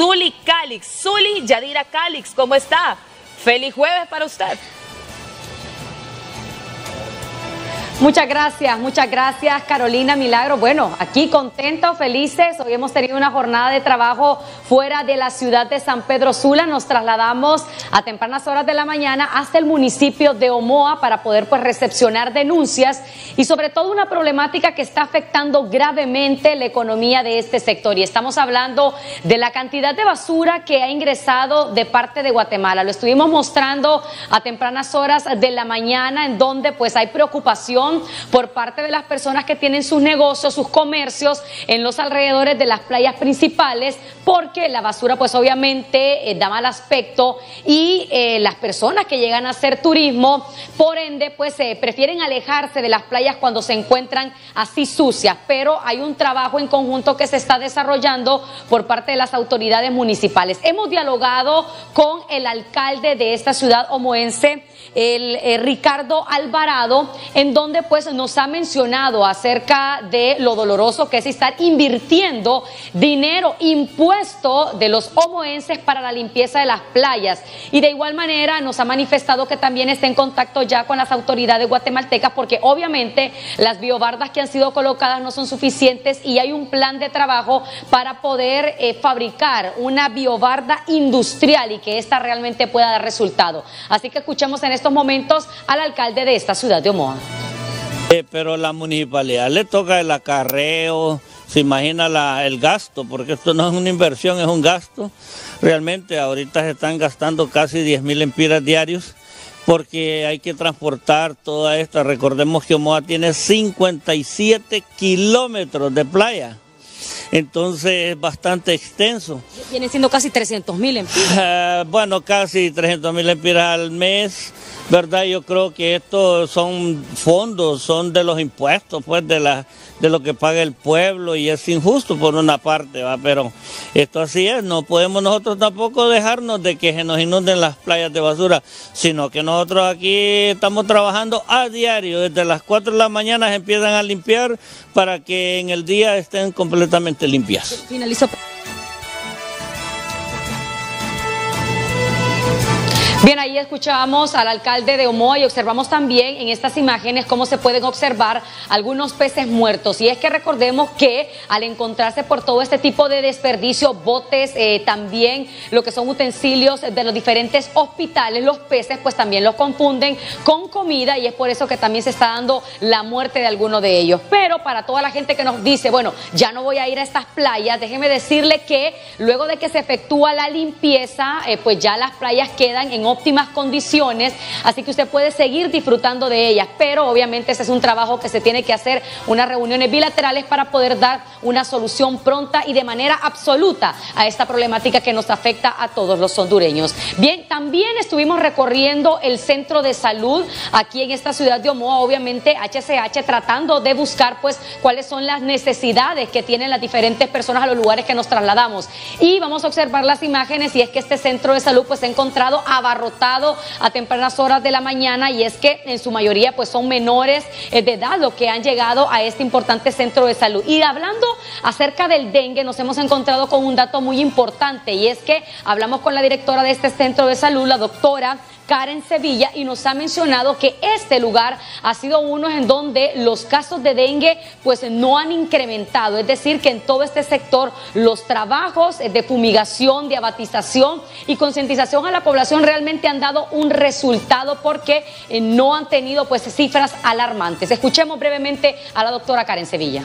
Zuli Calix. Zuli Yadira Calix, ¿cómo está? Feliz jueves para usted. Muchas gracias Carolina Milagro. Bueno, aquí contentos, felices. Hoy hemos tenido una jornada de trabajo fuera de la ciudad de San Pedro Sula. Nos trasladamos a tempranas horas de la mañana hasta el municipio de Omoa para poder recepcionar denuncias y sobre todo una problemática que está afectando gravemente la economía de este sector. Y estamos hablando de la cantidad de basura que ha ingresado de parte de Guatemala. Lo estuvimos mostrando a tempranas horas de la mañana, en donde pues hay preocupación por parte de las personas que tienen sus negocios, sus comercios en los alrededores de las playas principales, porque la basura pues obviamente da mal aspecto y las personas que llegan a hacer turismo, por ende pues prefieren alejarse de las playas cuando se encuentran así sucias. Pero hay un trabajo en conjunto que se está desarrollando por parte de las autoridades municipales. Hemos dialogado con el alcalde de esta ciudad omoense, el Ricardo Alvarado, en donde pues nos ha mencionado acerca de lo doloroso que es estar invirtiendo dinero impuesto de los omoenses para la limpieza de las playas, y de igual manera nos ha manifestado que también está en contacto ya con las autoridades guatemaltecas, porque obviamente las biobardas que han sido colocadas no son suficientes y hay un plan de trabajo para poder fabricar una biobarda industrial y que esta realmente pueda dar resultado. Así que escuchemos en estos momentos al alcalde de esta ciudad de Omoa. Pero la municipalidad le toca el acarreo, se imagina el gasto, porque esto no es una inversión, es un gasto. Realmente ahorita se están gastando casi 10.000 lempiras diarios, porque hay que transportar toda esta. Recordemos que Omoa tiene 57 kilómetros de playa. Entonces es bastante extenso. Vienen siendo casi 300.000 lempiras. Bueno, casi 300.000 lempiras al mes, ¿verdad? Yo creo que estos son fondos, son de los impuestos, pues de lo que paga el pueblo, y es injusto por una parte, ¿va? Pero esto así es, no podemos nosotros tampoco dejarnos de que se nos inunden las playas de basura, sino que nosotros aquí estamos trabajando a diario, desde las 4 de la mañana se empiezan a limpiar para que en el día estén completamente limpias. Finalizo. Bien, ahí escuchábamos al alcalde de Omoa y observamos también en estas imágenes cómo se pueden observar algunos peces muertos. Y es que recordemos que al encontrarse por todo este tipo de desperdicio, botes, también lo que son utensilios de los diferentes hospitales, los peces pues también los confunden con comida, y es por eso que también se está dando la muerte de algunos de ellos. Pero para toda la gente que nos dice, bueno, ya no voy a ir a estas playas, déjeme decirle que luego de que se efectúa la limpieza, pues ya las playas quedan en óptimas condiciones, así que usted puede seguir disfrutando de ellas, pero obviamente ese es un trabajo que se tiene que hacer, unas reuniones bilaterales para poder dar una solución pronta y de manera absoluta a esta problemática que nos afecta a todos los hondureños. Bien, también estuvimos recorriendo el centro de salud aquí en esta ciudad de Omoa, obviamente HCH, tratando de buscar pues cuáles son las necesidades que tienen las diferentes personas a los lugares que nos trasladamos, y vamos a observar las imágenes. Y es que este centro de salud pues se ha encontrado abarrotado a tempranas horas de la mañana, y es que en su mayoría pues son menores de edad los que han llegado a este importante centro de salud. Y hablando acerca del dengue, nos hemos encontrado con un dato muy importante, y es que hablamos con la directora de este centro de salud, la doctora Karen Sevilla, y nos ha mencionado que este lugar ha sido uno en donde los casos de dengue pues no han incrementado, es decir, que en todo este sector los trabajos de fumigación, de abatización y concientización a la población realmente han dado un resultado, porque no han tenido pues cifras alarmantes. Escuchemos brevemente a la doctora Karen Sevilla.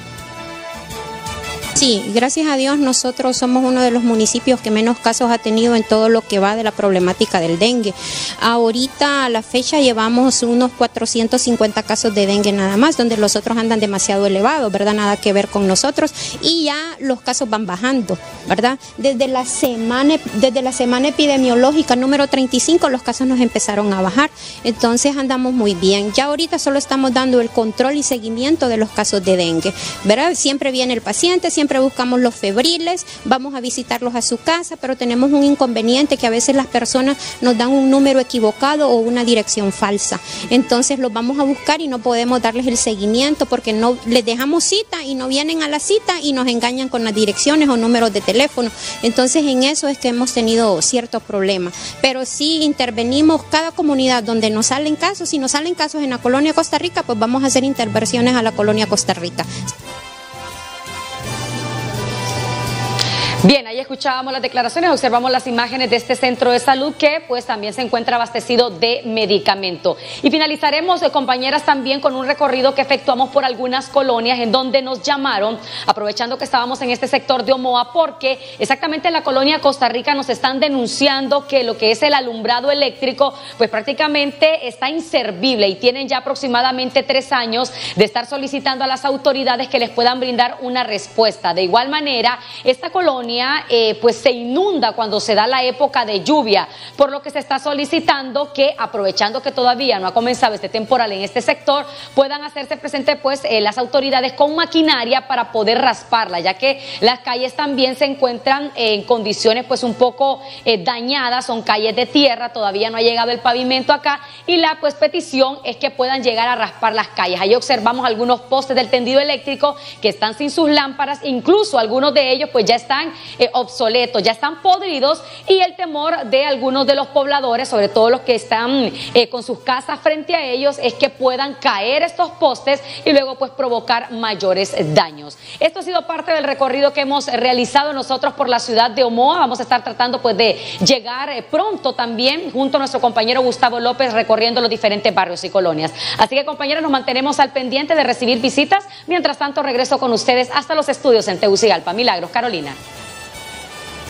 Sí, gracias a Dios nosotros somos uno de los municipios que menos casos ha tenido en todo lo que va de la problemática del dengue. Ahorita a la fecha llevamos unos 450 casos de dengue nada más, donde los otros andan demasiado elevados, ¿verdad? Nada que ver con nosotros, y ya los casos van bajando, ¿verdad? Desde la semana epidemiológica número 35 los casos nos empezaron a bajar, entonces andamos muy bien. Ya ahorita solo estamos dando el control y seguimiento de los casos de dengue, ¿verdad? Siempre viene el paciente, siempre siempre buscamos los febriles, vamos a visitarlos a su casa, pero tenemos un inconveniente que a veces las personas nos dan un número equivocado o una dirección falsa. Entonces los vamos a buscar y no podemos darles el seguimiento porque no les dejamos cita y no vienen a la cita y nos engañan con las direcciones o números de teléfono. Entonces en eso es que hemos tenido ciertos problemas. Pero sí intervenimos cada comunidad donde nos salen casos. Si nos salen casos en la colonia Costa Rica, pues vamos a hacer intervenciones a la colonia Costa Rica. Bien, ahí escuchábamos las declaraciones, observamos las imágenes de este centro de salud que pues también se encuentra abastecido de medicamento. Y finalizaremos, compañeras, también con un recorrido que efectuamos por algunas colonias en donde nos llamaron, aprovechando que estábamos en este sector de Omoa, porque exactamente en la colonia Costa Rica nos están denunciando que lo que es el alumbrado eléctrico pues prácticamente está inservible y tienen ya aproximadamente 3 años de estar solicitando a las autoridades que les puedan brindar una respuesta. De igual manera, esta colonia pues se inunda cuando se da la época de lluvia, por lo que se está solicitando que, aprovechando que todavía no ha comenzado este temporal en este sector, puedan hacerse presentes pues las autoridades con maquinaria para poder rasparla, ya que las calles también se encuentran en condiciones pues un poco dañadas, son calles de tierra, todavía no ha llegado el pavimento acá y la pues petición es que puedan llegar a raspar las calles. Ahí observamos algunos postes del tendido eléctrico que están sin sus lámparas, incluso algunos de ellos pues ya están obsoletos, ya están podridos, y el temor de algunos de los pobladores, sobre todo los que están con sus casas frente a ellos, es que puedan caer estos postes y luego pues provocar mayores daños. Esto ha sido parte del recorrido que hemos realizado nosotros por la ciudad de Omoa. Vamos a estar tratando pues de llegar pronto también junto a nuestro compañero Gustavo López recorriendo los diferentes barrios y colonias. Así que, compañeros, nos mantenemos al pendiente de recibir visitas. Mientras tanto, regreso con ustedes hasta los estudios en Tegucigalpa. Milagros, Carolina.